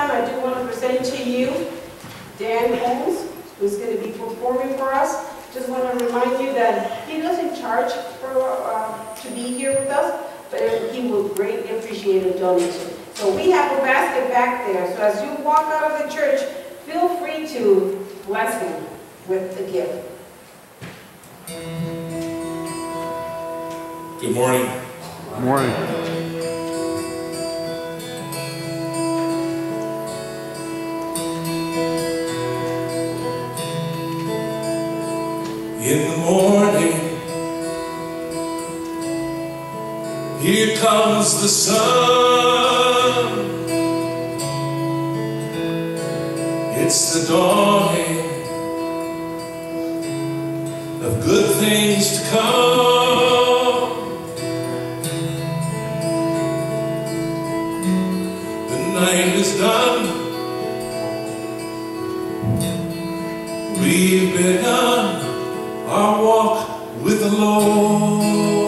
time, I do want to present to you Dan Holmes, who's going to be performing for us. Just want to remind you that he doesn't charge to be here with us, but he will greatly appreciate a donation. So we have a basket back there, so as you walk out of the church, feel free to bless him with the gift. Good morning. Good morning. In the morning, here comes the sun. It's the dawning of good things to come. The night is done. We've begun our walk with the Lord.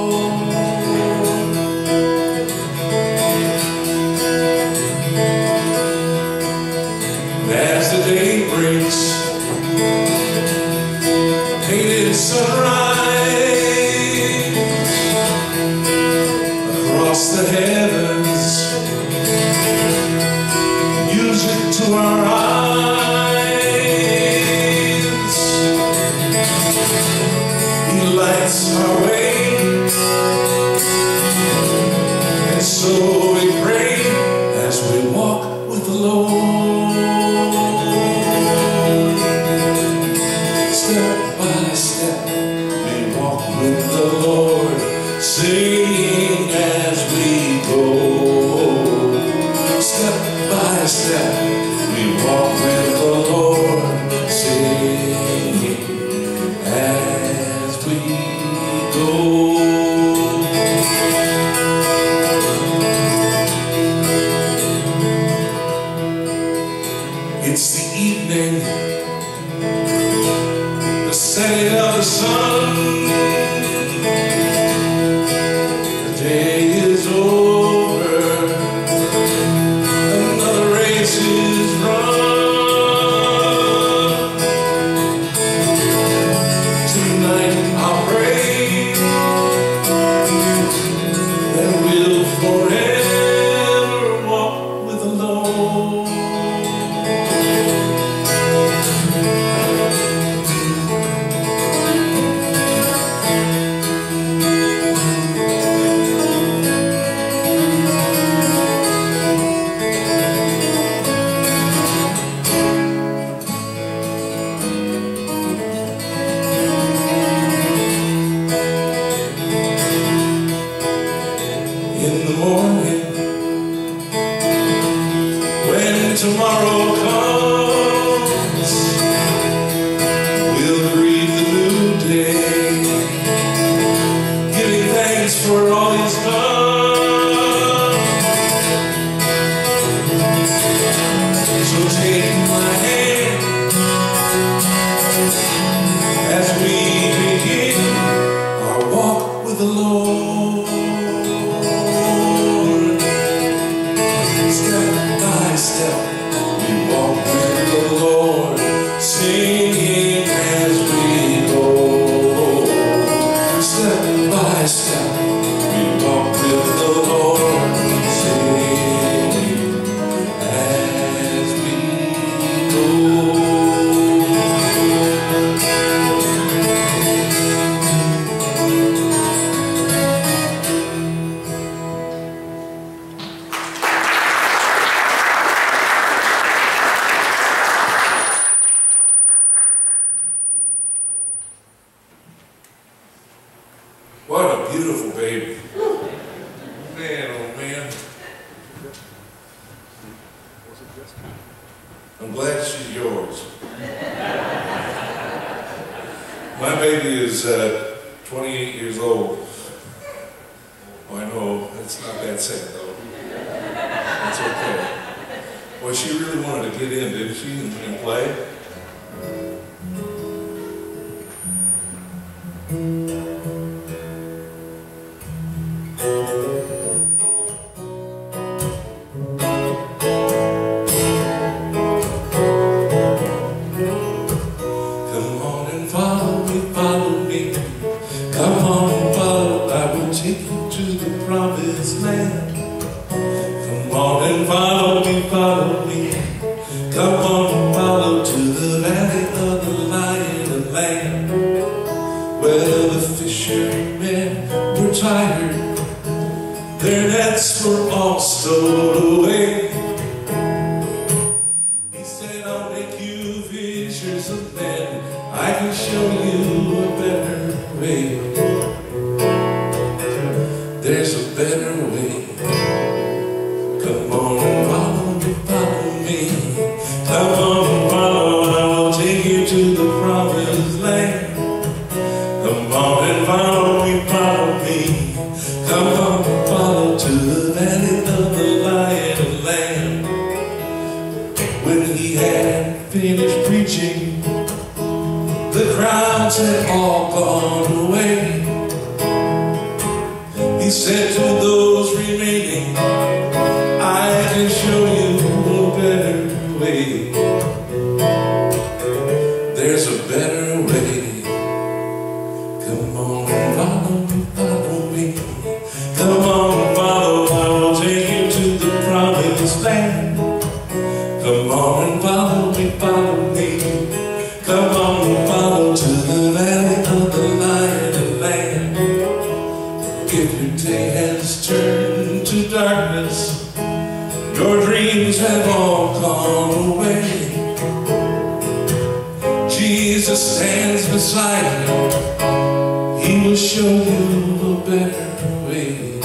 As the day breaks, painted sunrise across the heavens, music to our eyes. He lights our way, and so we pray as we walk with the Lord. Step by step, we walk with the Lord, singing as we go. Step by step, we walk with the Lord, singing as we go. It's the evening, the setting of the sun. The day is over, another race is run. Tonight I'll pray that we'll forever walk with the Lord. In the morning, when tomorrow comes, we'll greet the new day, giving thanks for all He's done. So take my hand as we begin our walk with the Lord. Step by step, we walk with the Lord, singing as we go. Step by step, we walk with the Lord, singing as we go. What a beautiful baby. Man, oh man. I'm glad she's yours. My baby is 28 years old. Oh, I know, it's not that sad though. That's okay. Well, she really wanted to get in, didn't she, and play? take you to the promised land. Come on and follow me, follow me. Come on and follow to the valley of the lion and lamb. Well, the fishermen were tired, their nets were all stowed away. He said, I'll make you fishers of men. I can show you a better way. There's a better way. Come on and follow me. Come on and follow, I will take you to the promised land. Come on and follow me, follow me. Come on and follow to the valley of the lion and lamb. When he had finished preaching, the crowds had all gone away. He said to those remaining, I can show you a better way. There's a better way. Come on and follow me. Come on and follow, I will take you to the promised land. Come on and follow me, follow me. Come on and follow to the valley of the lion and lamb. If your day has turned to darkness, your dreams have all gone away, Jesus stands beside you. He will show you a better way.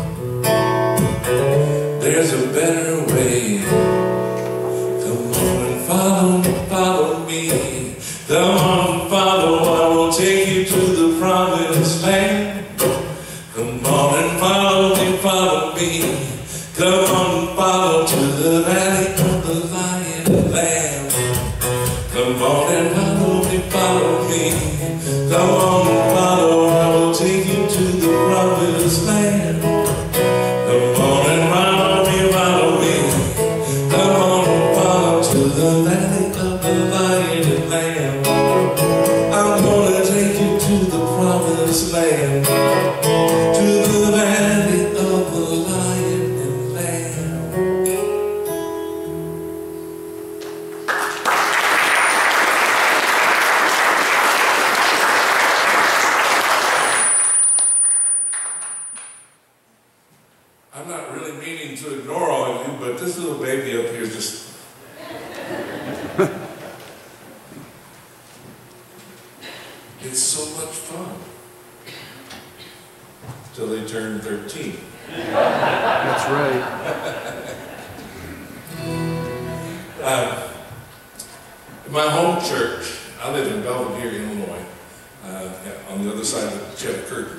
There's a better way. Come on and follow me. Come on and follow, I will take you to the promised land. Come on and follow me. Come on and follow to the valley of the lion and lamb. Come on and follow me. Come on and follow, I will take you to the promised land. Come on and follow me. Come on and follow to the valley of the lion and lamb. I'm gonna take you to the promised land. To the valley of the lion and lamb. I'm not really meaning to ignore all of you, but this little baby up here is just... It's so much fun. Till they turn 13. That's right. My home church, I live in Delavan, Illinois, on the other side of the Cheddar Curtain.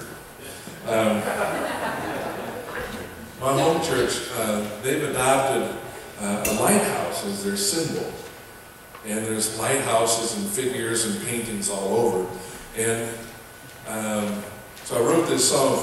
My home church, they've adopted a lighthouse as their symbol. And there's lighthouses and figures and paintings all over. And so I wrote this song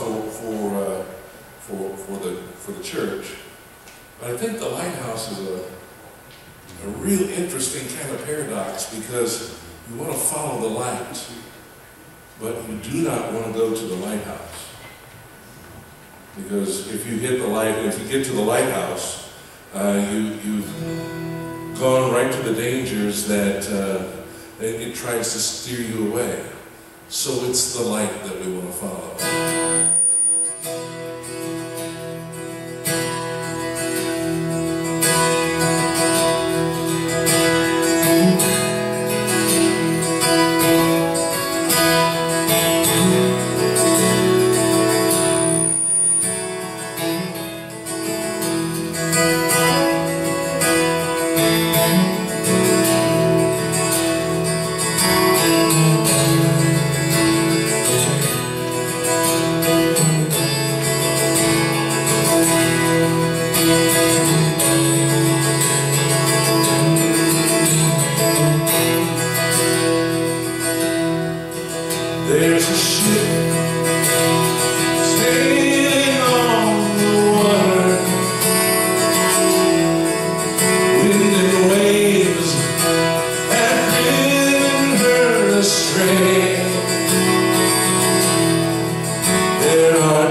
for the church. But I think the lighthouse is a real interesting kind of paradox, because you want to follow the light, but you do not want to go to the lighthouse. Because if you hit the light, if you get to the lighthouse, you've gone right to the dangers that it tries to steer you away. So it's the light that we want to follow.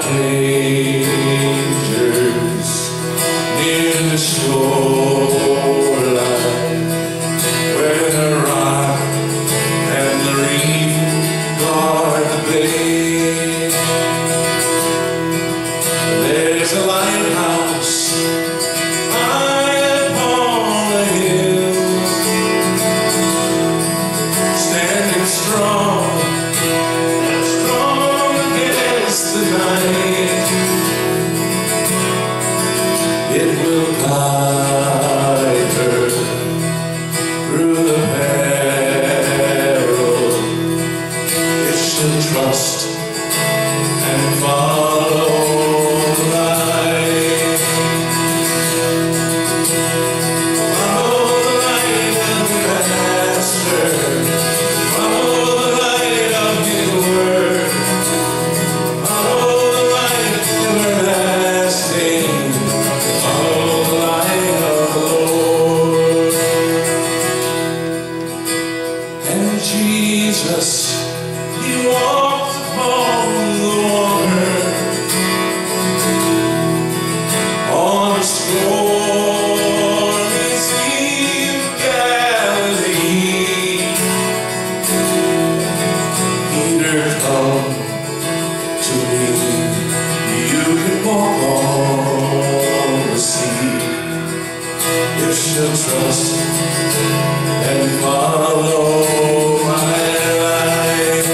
dangers near the shoreline, where the rock and the reef guard the bay. There's a lighthouse high upon the hill, standing strong against the night. It will guide her through the peril. It should trust and follow the light. Follow the light of the Master. Follow the light of His Word. Follow the light everlasting. Follow the light of the Lord. And Jesus, He walked upon the water on the stormy sea of Galilee. Peter, come to me. You can walk on the sea. You should trust and follow my light.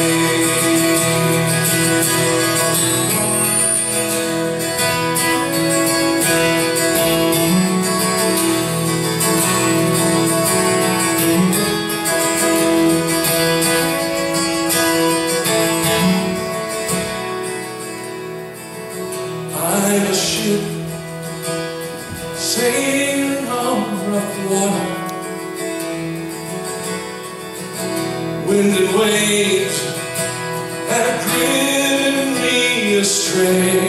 I'm a ship sailing on rough water. Wind and waves have driven me astray.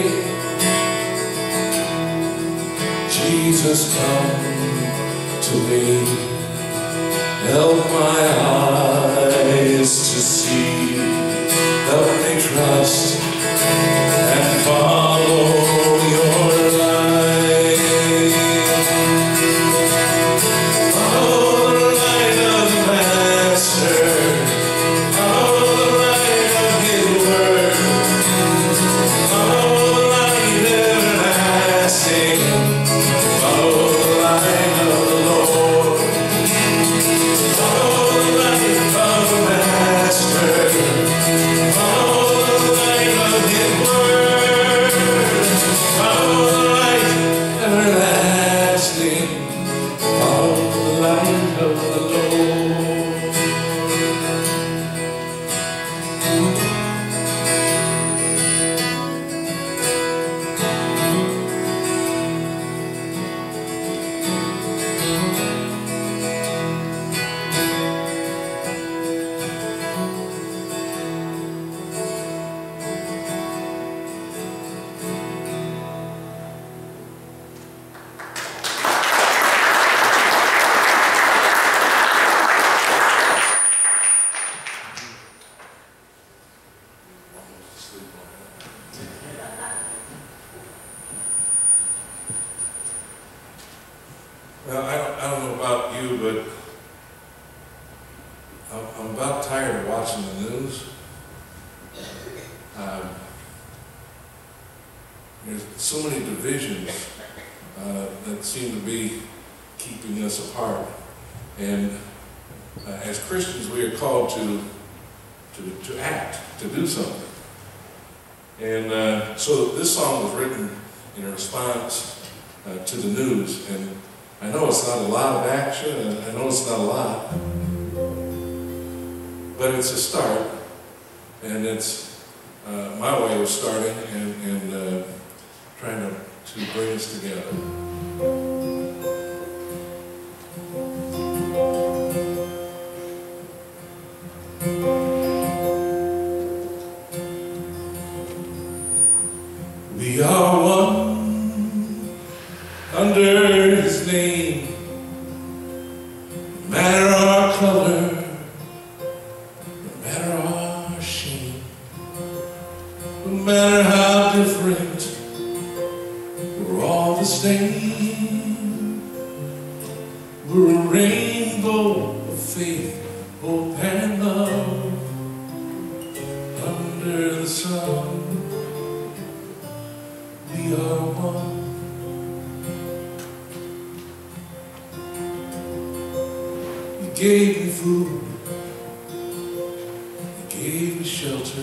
Jesus, come to me. Help my eyes to see. Help me trust and follow your light. Follow the light of the Master. Follow the light of His Word. Follow the light everlasting. Follow the light of the Lord. Follow the light of the Master. Follow the light of His Word. Follow the light everlasting. Follow the light of the Lord. Well, I don't know about you, but I'm about tired of watching the news. There's so many divisions that seem to be keeping us apart. And as Christians, we are called to act, to do something. And so this song was written in response to the news. And I know it's not a lot of action, and I know it's not a lot, but it's a start, and it's my way of starting and trying to bring us together. We are one under His name, no matter our color, no matter our shame, no matter how different same. We're a rainbow of faith, hope, and love under the sun. We are one. You gave me food, you gave me shelter,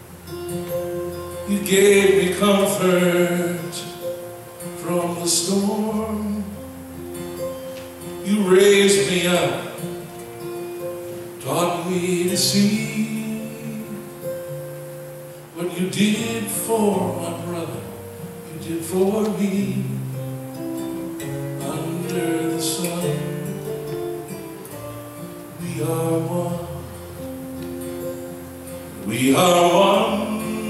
you gave me comfort from the storm. You raised me up, taught me to see what you did for my brother, you did for me. Under the sun, we are one. We are one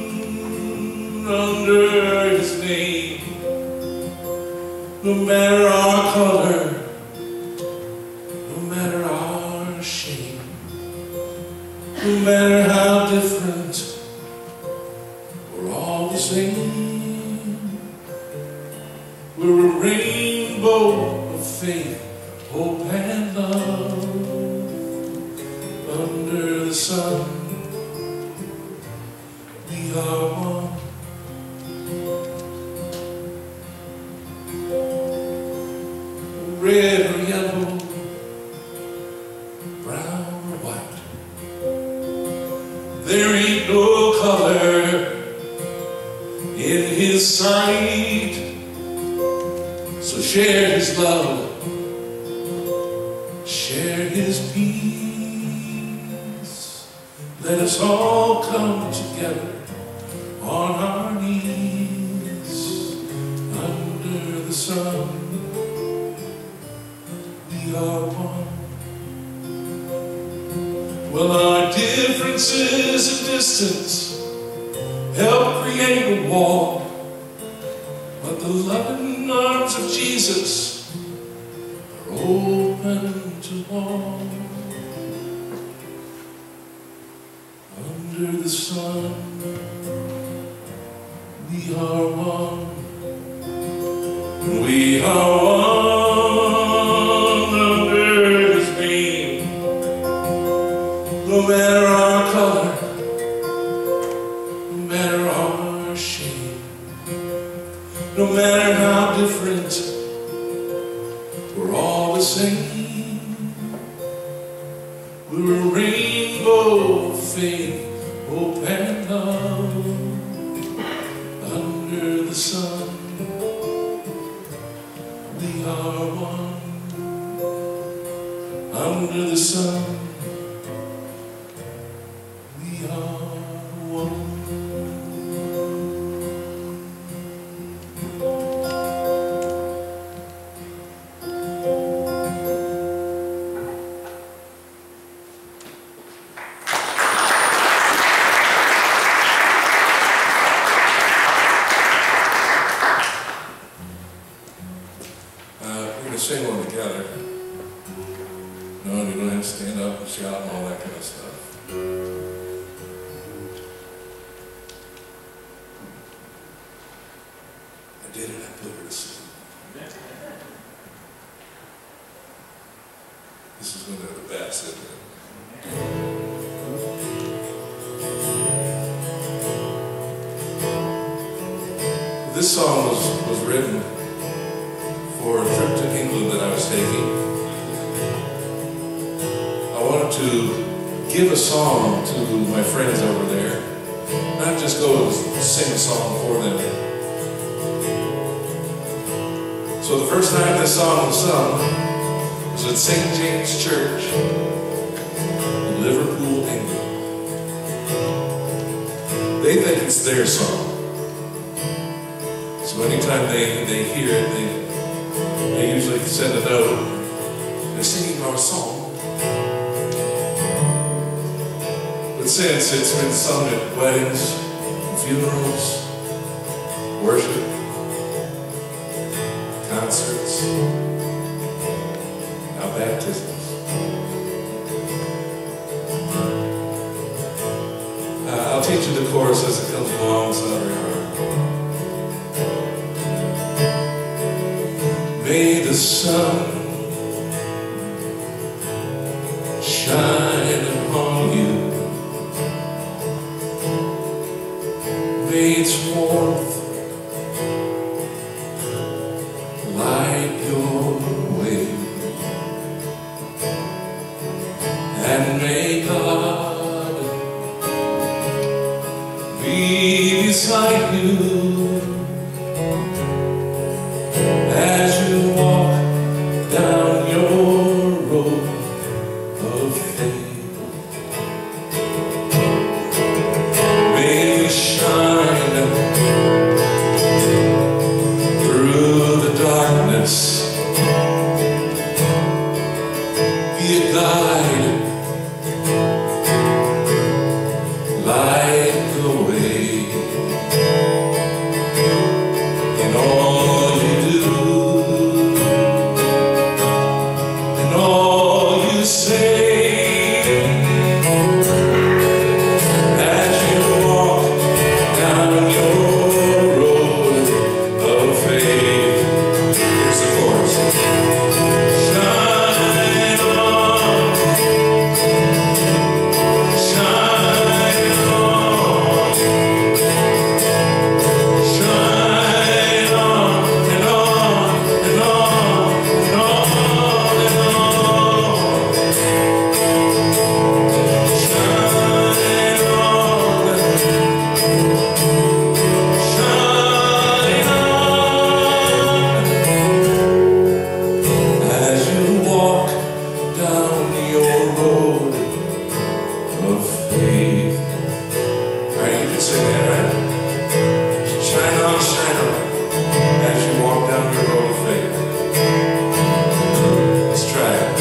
under His name. No matter our color, no matter our shame, no matter how different, we're all the same. We're a rainbow of faith, hope, and love under the sun. We are one. Red or yellow, brown or white, there ain't no color in His sight. So share His love, share His peace. Let us all come together on our knees under the sun. We are one. Well, our differences and distance help create a wall, but the loving arms of Jesus are open to all. Under the sun, we are one. We are one under His name. No matter our color, no matter our shame, no matter how different, we're all the same. We're a rainbow of faith, hope, and love under the sun. We are one under the sun. We are one. We're going to sing one together. No, you don't have to stand up and shout and all that kind of stuff. I did it, I put her to sleep. This is one of the best, isn't it? This song was written for a trip to England that I was taking. I wanted to give a song to my friends over there, not just go and sing a song for them. So the first time this song was sung was at St. James Church in Liverpool, England. They think it's their song. So anytime they hear it, they usually send a note. They're singing our song. But since it's been sung at weddings, funerals, worship, concerts, now baptisms, I'll teach you the chorus as it comes along. It's not very hard. May the sun shine upon you. May its warmth light your way. And may God be beside you as you walk down your road of faith. May we shine through the darkness, be a guide, light the way. In all you do, in all you say, as you walk down your road of faith. Here's the chorus. Shine on, shine on, shine on and on and on and on and on. Shine on, shine on, as you walk down your road of faith. Right, you can sing that, right? Shine on, as you walk down your road of faith. Let's try it.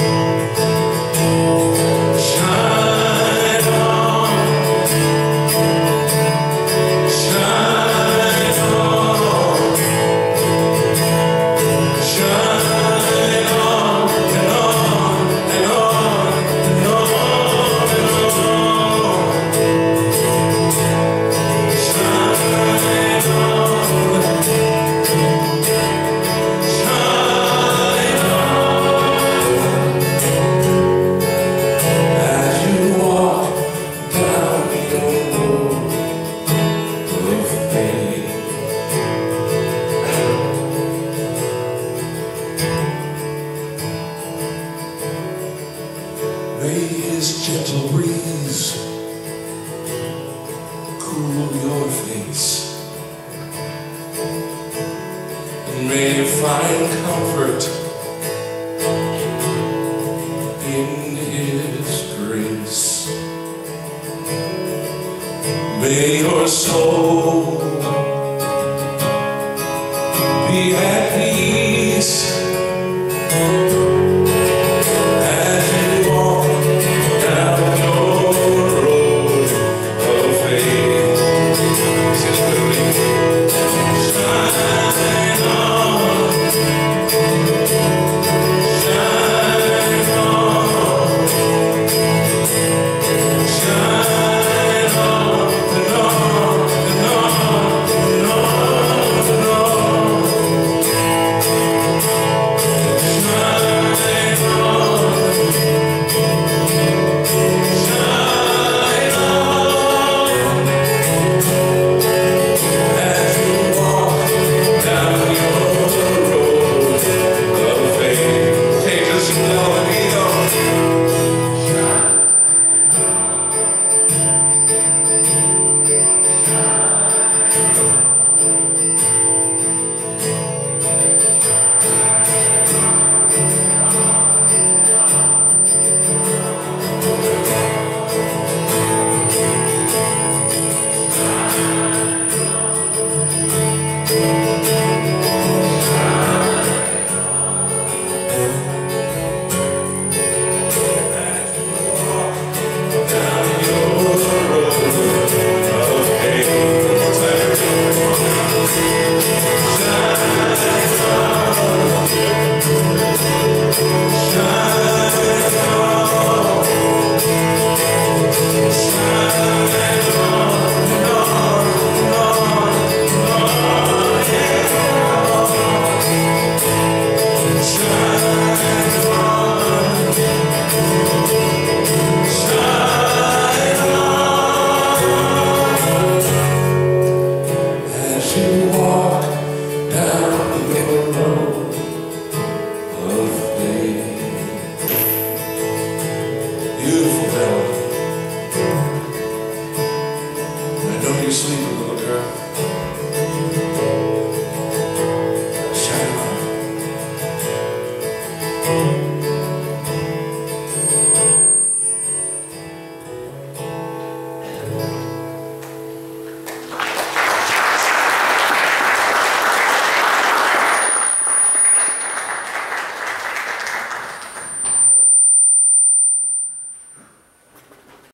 Shine on, shine on, shine on and on and on and on and on. Shine on, shine on, as you walk down your road of faith. May his gentle breeze cool your face, and may you find comfort in his grace. May your soul be at peace